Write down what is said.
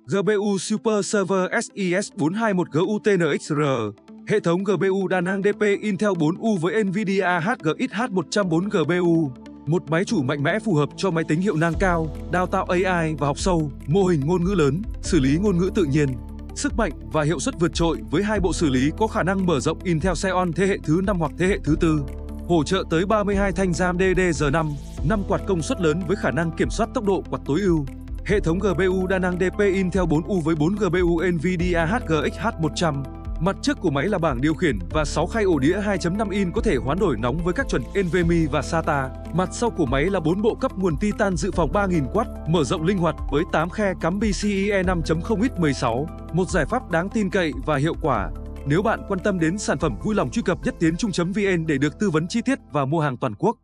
GPU Super Server SIS 421 GUTNXR. Hệ thống GPU đa năng DP Intel 4U với Nvidia HGX H104 GPU. Một máy chủ mạnh mẽ phù hợp cho máy tính hiệu năng cao, đào tạo AI và học sâu, mô hình ngôn ngữ lớn, xử lý ngôn ngữ tự nhiên. Sức mạnh và hiệu suất vượt trội với hai bộ xử lý có khả năng mở rộng Intel Xeon thế hệ thứ 5 hoặc thế hệ thứ 4. Hỗ trợ tới 32 thanh RAM DDR5, 5 quạt công suất lớn với khả năng kiểm soát tốc độ quạt tối ưu. Hệ thống GPU đa năng DP Intel 4U với 4 GPU Nvidia HGX H100. Mặt trước của máy là bảng điều khiển và 6 khay ổ đĩa 2.5 in có thể hoán đổi nóng với các chuẩn NVMe và SATA. Mặt sau của máy là 4 bộ cấp nguồn Titan dự phòng 3000W, mở rộng linh hoạt với 8 khe cắm PCIe 5.0x16, một giải pháp đáng tin cậy và hiệu quả. Nếu bạn quan tâm đến sản phẩm, vui lòng truy cập nhất tiến trung.vn để được tư vấn chi tiết và mua hàng toàn quốc.